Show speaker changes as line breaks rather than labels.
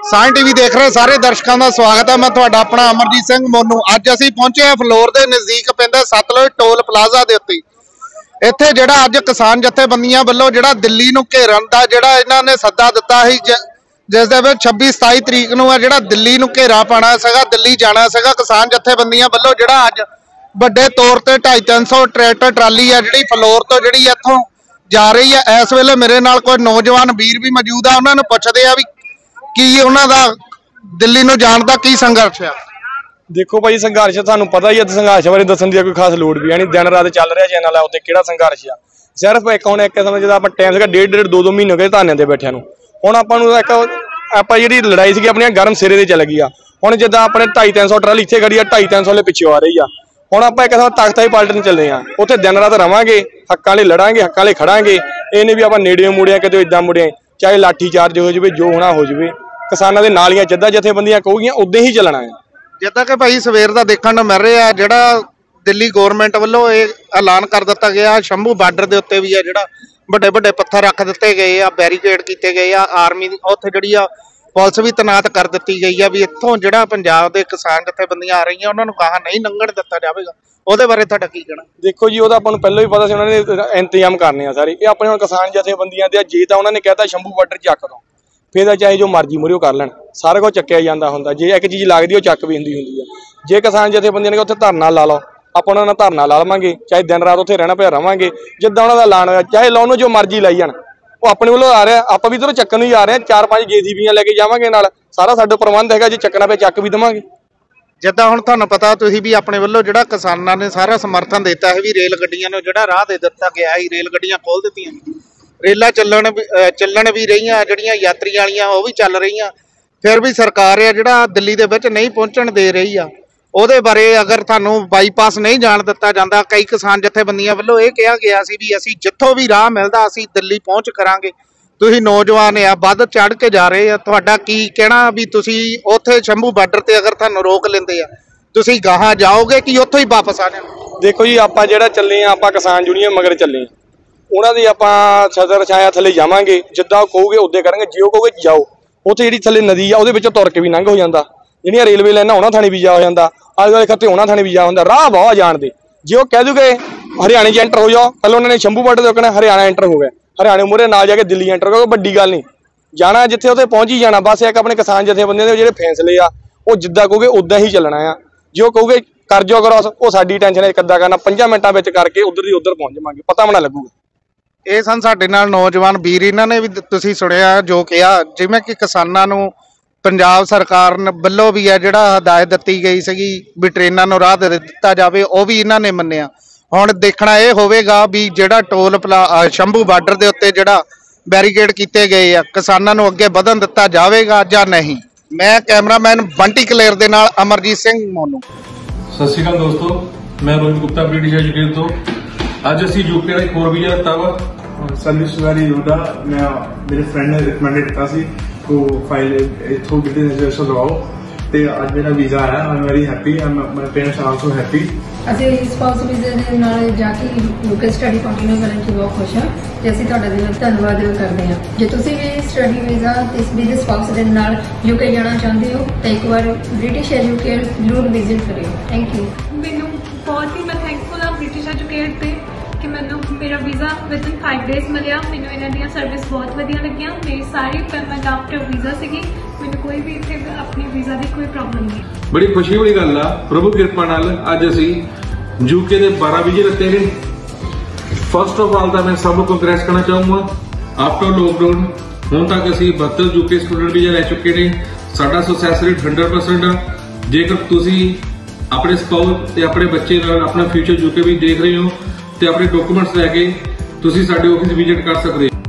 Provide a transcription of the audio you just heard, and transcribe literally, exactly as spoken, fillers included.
ਸਾਂਝ ਟੀਵੀ देख रहे सारे दर्शकों का स्वागत है। मैं तुहाडा अपना अमरजीत सिंह मोनू। अज असीं पहुंचे हैं फ्लोर के नज़दीक पैंदा सतलुज टोल प्लाजा के उत्ते। इत्थे जिहड़ा अज किसान जथेबंदियां वल्लों जिहड़ा दिल्ली नूं घेरन दा जिहड़ा इन्हां ने सद्दा दिता सी, जिस दे विच छब्बी सताई तरीक नूं जिहड़ा दिल्ली नूं घेरा पाना सीगा, दिल्ली जाना सीगा। किसान जथेबंदियां वल्लों जिहड़ा अज वड्डे तौर ते ढाई तीन सौ ट्रैक्टर ट्राली है जिहड़ी फ्लोर तो जिहड़ी इत्थों जा रही है। इस वेले मेरे नाल कोई नौजवान वीर भी मौजूद आ, उन्हां नूं पुछदे आ भी की उन्हां दा दिल्ली नूं जाण दा की संघर्ष है।
देखो भाई संघर्ष थानू पता ही है, संघर्ष बारे दसन की कोई खास लोड़ भी है नहीं। दिन रात चल रहा चैनल है उत्ते किहड़ा संघर्ष आ। सिर्फ एक हुण एक समय जो आपां टाइम सीगा डेढ़ डेढ़ दो दो महीने हो गए धानियां ते बैठिਆਂ ਨੂੰ। हुण आपां नूं एक आपां जिहड़ी लड़ाई सीगी अपनी गर्म सिरे ते चल गई आ। हुण जिद्दां अपने ढाई तीन सौ ट्राली इत्थे खड़ी आ, ढाई तीन सौ ले पिछे आ रही आ। हुण आपां एक समय तख्ता ही पलटन चले आ, उत्थे दिन रात रवांगे, हक्कां लई लड़ांगे, हक्कां लई खड़ांगे। ये नहीं भी आपां नेड़े मुड़िया किते इदां मुड़िया, चाहे लाठी चार्ज हो जाए, जो होना हो जाए। किसानां दे नालियां जिद्दां जथेबंदियां कहूगियां उदां ही चलना है। जिद्दां
कि भाई सवेर दा देखण नूं मिल रहा जिहड़ा दिल्ली गौरमेंट वालों ऐलान कर दिता गया, शंभू बार्डर के उत्ते भी है जिहड़ा वड्डे वड्डे पत्थर रख दिते गए आ, बैरीकेड किए गए आ, आर्मी उत्थे जिहड़ी आ पुलिस भी तैनात कर दी गई है भी इत्थों जिहड़ा पंजाब के किसान जथेबंदियां आ रही उन्होंने कहा नहीं लंघण दिता जाएगा। ਉਹਦੇ बारे ਤੁਹਾਡਾ ਕੀ ਕਹਿਣਾ?
देखो जी ਉਹਦਾ ਆਪਾਂ ਨੂੰ ਪਹਿਲਾਂ ਹੀ ਪਤਾ ਸੀ, ਉਹਨਾਂ ਨੇ ਇੰਤਜ਼ਾਮ ਕਰਨੇ ਆ ਸਾਰੇ। ਇਹ ਆਪਣੇ ਹੁਣ ਕਿਸਾਨ ਜਥੇਬੰਦੀਆਂ ਦੇ ਜੇ ਤਾਂ ਉਹਨਾਂ ਨੇ ਕਹਿਤਾ ਸ਼ੰਭੂ ਬਾਰਡਰ ਚੱਕ ਦੋ, ਫਿਰ ਤਾਂ ਚਾਹੇ ਜੋ ਮਰਜ਼ੀ ਮੁਰਿਓ ਕਰ ਲੈਣ, ਸਾਰਾ ਕੁਝ ਚੱਕਿਆ ਜਾਂਦਾ ਹੁੰਦਾ। ਜੇ ਇੱਕ ਚੀਜ਼ ਲੱਗਦੀ ਉਹ ਚੱਕ ਵੀ ਹੁੰਦੀ ਹੁੰਦੀ ਆ। ਜੇ ਕਿਸਾਨ ਜਥੇਬੰਦੀਆਂ ਨੇ ਉੱਥੇ ਧਰਨਾ ਲਾ ਲਓ, ਆਪਾਂ ਉਹਨਾਂ ਨਾਲ ਧਰਨਾ ਲਾ ਲਵਾਂਗੇ, ਚਾਹੇ ਦਿਨ ਰਾਤ ਉੱਥੇ ਰਹਿਣਾ ਪਿਆ ਰਵਾਂਗੇ। ਜਿੱਦਾਂ ਉਹਨਾਂ ਦਾ ਐਲਾਨ ਹੋਇਆ ਚਾਹੇ ਲਾਉਣ ਨੂੰ ਜੋ ਮਰਜ਼ੀ ਲਾਈ ਜਾਣ, ਉਹ ਆਪਣੇ ਵੱਲੋਂ ਆ ਰਿਹਾ, ਆਪਾਂ ਵੀ ਇੱਧਰੋਂ ਚੱਕਣ ਨੂੰ ਹੀ ਆ ਰਹੇ ਹਾਂ। ਚਾਰ ਪੰਜ ਜੇਸੀਬੀਆਂ ਲੈ ਕੇ ਜਾਵਾਂਗੇ ਨਾਲ, ਸਾਰਾ ਸਾਡਾ ਪ੍ਰਬੰਧ ਹੈਗਾ। ਜੇ ਚੱਕਣਾ ਪਿਆ ਚੱਕ ਵੀ ਦੇਵਾਂਗੇ।
जिद्दां हुण तुहानूं पता तुसीं भी अपने वल्लों जिहड़ा किसानां ने सारा समर्थन दिता है भी रेल गड्डियां नूं जिहड़ा राह दे दिता गया है, रेल गड्डियां खोल दित्तियां, रेलां चलण चलण भी रहीआं, जिहड़ियां यात्री वालियां वो भी चल रहीआं। फिर भी सरकार है जिहड़ा दिल्ली दे विच नहीं पहुंचण दे रही आ। ਉਹਦੇ बारे अगर ਤੁਹਾਨੂੰ ਬਾਈਪਾਸ नहीं जाण दिता जांदा, कई किसान जथेबंदियां ਵੱਲੋਂ ਇਹ ਕਿਹਾ ਗਿਆ ਸੀ ਵੀ ਅਸੀਂ ਜਿੱਥੋਂ ਵੀ ਰਾਹ ਮਿਲਦਾ ਅਸੀਂ ਦਿੱਲੀ ਪਹੁੰਚ ਕਰਾਂਗੇ। ਤੁਸੀਂ ਨੌਜਵਾਨ ਆ, ਵੱਧ ਚੜ ਕੇ ਜਾ ਰਹੇ ਆ, ਤੁਹਾਡਾ ਕੀ ਕਹਿਣਾ ਵੀ ਤੁਸੀਂ ਉੱਥੇ ਸ਼ੰਭੂ ਬਾਰਡਰ ਤੇ ਅਗਰ ਤੁਹਾਨੂੰ ਰੋਕ ਲੈਂਦੇ ਆ ਤੁਸੀਂ ਗਾਹਾਂ ਜਾਓਗੇ ਕਿ ਉੱਥੋਂ ਹੀ ਵਾਪਸ ਆ ਜਾਣਾ?
ਦੇਖੋ ਜੀ ਆਪਾਂ ਜਿਹੜਾ ਚੱਲੇ ਆ, ਆਪਾਂ ਕਿਸਾਨ ਯੂਨੀਅਨ ਮਗਰ ਚੱਲੇ ਆ, ਉਹਨਾਂ ਦੀ ਆਪਾਂ ਸਦਰ ਛਾਇਆ ਥੱਲੇ ਜਾਵਾਂਗੇ। ਜਿੱਦਾਂ ਉਹ ਕਹੋਗੇ ਉਦੋਂ ਕਰਾਂਗੇ। ਜੇ ਉਹ ਕਹੋਗੇ ਜਾਓ, ਉੱਥੇ ਜਿਹੜੀ ਥੱਲੇ ਨਦੀ ਆ ਉਹਦੇ ਵਿੱਚੋਂ ਤੁਰ ਕੇ ਵੀ ਲੰਘ ਹੋ ਜਾਂਦਾ। ਜਿਹੜੀਆਂ ਰੇਲਵੇ ਲਾਈਨਾਂ ਉਹਨਾਂ ਥਾਣੀ ਵੀਜ਼ਾ ਹੋ ਜਾਂਦਾ, ਆਲੇ ਦੁਆਲੇ ਖੱਤੇ ਉਹਨਾਂ ਥਾਣੀ ਵੀਜ਼ਾ ਹੁੰਦਾ। ਰਾਹ ਬਹੁਤ ਜਾਣ ਦੇ। ਜੇ ਉਹ ਕਹਿ ਦੂਗੇ ਹਰਿਆਣੇ 'ਚ ਐਂਟਰ ਹੋ ਜਾਓ, ਪਹਿਲਾਂ ਉਹਨਾਂ ਨੇ ਸ਼ੰਭੂ ਬਾਰਡਰ ਤੋਂ ਕਹਿਣਾ ਹਰਿਆਣਾ ਐਂਟਰ ਹੋ ਗਿਆ, ਹਰਿਆਣੇ ਮੂਹਰੇ ਨਾਲ ਜਾ ਕੇ ਦਿੱਲੀ ਐਂਟਰ ਕਰੋ, ਵੱਡੀ ਗੱਲ ਨਹੀਂ। ਜਾਣਾ ਜਿੱਥੇ ਉੱਥੇ ਪਹੁੰਚ ਹੀ ਜਾਣਾ। ਬਸ ਇੱਕ ਆਪਣੇ ਕਿਸਾਨ ਜਥੇਬੰਦੀਆਂ ਦੇ ਜਿਹੜੇ ਫੈਸਲੇ ਆ ਉਹ ਜਿੱਦਾਂ ਕਹੋਗੇ ਉਦਾਂ ਹੀ ਚੱਲਣਾ ਆ। ਜੇ ਉਹ ਕਹੋਗੇ ਕਰ ਜਾਓ ਕਰੋ, ਉਹ ਸਾਡੀ ਟੈਨਸ਼ਨ ਹੈ ਕਿੱਦਾਂ ਕਰਨਾ। ਪੰਜਾਂ ਮਿੰਟਾਂ ਵਿੱਚ ਕਰਕੇ ਉੱਧਰ ਦੀ ਉੱਧਰ ਪਹੁੰਚ ਜਾਵਾਂਗੇ, ਪਤਾ ਵੀ ਨਾ ਲੱਗੂਗਾ।
ਇਹ ਸਨ ਸਾਡੇ ਨਾਲ ਨੌਜਵਾਨ ਵੀਰ, ਇਹਨਾਂ ਨੇ ਵੀ ਤੁਸੀਂ ਸੁਣਿਆ ਜੋ ਕਿਹਾ, ਜਿਵੇਂ ਕਿ ਕਿਸਾਨਾਂ ਨੂੰ ਪੰਜਾਬ ਸਰਕਾਰ ਵੱਲੋਂ ਵੀ ਹੈ ਜਿਹੜਾ ਹਦਾਇਤ ਦਿੱਤੀ ਗਈ ਸੀਗੀ ਵੀ ਟ੍ਰੇਨਾਂ ਨੂੰ ਰਾਹ ਦੇ ਦਿੱਤਾ ਜਾਵੇ, ਉਹ ਵੀ ਇਹਨਾਂ ਨੇ ਮੰਨਿਆ। ਹੁਣ ਦੇਖਣਾ ਇਹ ਹੋਵੇਗਾ ਵੀ ਜਿਹੜਾ ਟੋਲ ਪਲਾ ਸ਼ੰਭੂ ਬਾਰਡਰ ਦੇ ਉੱਤੇ ਜਿਹੜਾ बैरीकेड किए गए आ, किसानों को अगे बढ़न दिता जाएगा या नहीं। मैं कैमरामैन बंटी कलेर दे नाल अमरजीत सिंह मोनू।
सत श्री अकाल दोस्तों, मैं रोहित गुप्ता ब्रिटिश एजुकेट तो अज असी यूके का एक होर वीजा लिता वा। सर्विस वाली योदा मैं मेरे फ्रेंड ने रिकमेंडेड किया सी तो फाइल इथों ब्रिटिश रजिस्टर करवाओ ते अज मेरा वीजा आया। I am very happy, my parents are also happy.
ਅਸੀਂ ਸਪਾਊਸ ਵੀਜ਼ੇ ਦੇ ਨਾਲ ਜਾ ਕੇ ਯੂਕੇ ਸਟੱਡੀ ਕੰਟੀਨਿਊ ਕਰਨ 'ਚ ਬਹੁਤ ਖੁਸ਼ ਹਾਂ ਤੇ ਅਸੀਂ ਤੁਹਾਡਾ ਦਿਲੋਂ ਧੰਨਵਾਦ ਕਰਦੇ ਹਾਂ। ਜੇ ਤੁਸੀਂ ਵੀ ਸਟੱਡੀ ਵੀਜ਼ਾ ਤੇ ਵੀਜ਼ੇ ਸਪਾਊਸ ਦੇ ਨਾਲ ਯੂਕੇ ਜਾਣਾ ਚਾਹੁੰਦੇ ਹੋ ਤਾਂ ਇੱਕ ਵਾਰ ਬ੍ਰਿਟਿਸ਼ ਐਜੂਕੇਟ ਜ਼ਰੂਰ ਵਿਜ਼ਿਟ ਕਰਿਓ। Thank you.
ਮੈਨੂੰ ਬਹੁਤ ਹੀ ਮੈਂ ਥੈਂਕਫੁਲ ਹਾਂ ਬ੍ਰਿਟਿਸ਼ ਐਜੂਕੇਟ ਤੇ ਕਿ ਮੈਨੂੰ ਮੇਰਾ ਵੀਜ਼ਾ ਵਿਦਨ फाइव ਡੇਜ਼ ਮਿਲਿਆ। ਮੈਨੂੰ ਇਹਨਾਂ ਦੀਆਂ ਸਰਵਿਸ ਬਹੁਤ ਵਧੀਆ ਲੱਗੀਆਂ। ਮੇਰੀ ਸਾਰੀ ਪੇਮੈਂਟ ਆਫਟਰ ਵੀਜ਼ਾ ਸੀਗੀ। ਮੈਨੂੰ ਕੋਈ ਵੀ ਇੱਥੇ ਆਪਣੀ ਵੀਜ਼ਾ ਦੀ ਕੋਈ ਪ੍ਰੋਬਲਮ ਨਹੀਂ।
बड़ी खुशी वाली गल आ, प्रभु कृपा नाल अज असी यूके के बारह वीजे लिते हैं। फर्स्ट ऑफ ऑल तो मैं सब कंग्रेस करना चाहूँगा। आफ्टर लॉकडाउन हुण तक असी बहत्तर यूके स्टूडेंट वीजा लै चुके हैं। साडा सक्सैस रेट हंड्रेड परसेंट आ। जेकर तुसी अपने स्पाउस ते अपने बच्चे नाल अपना फ्यूचर यूके भी देख रहे हो तो अपने डॉक्यूमेंट्स लैके तुसी साडे ऑफिस विजिट कर सकते हो।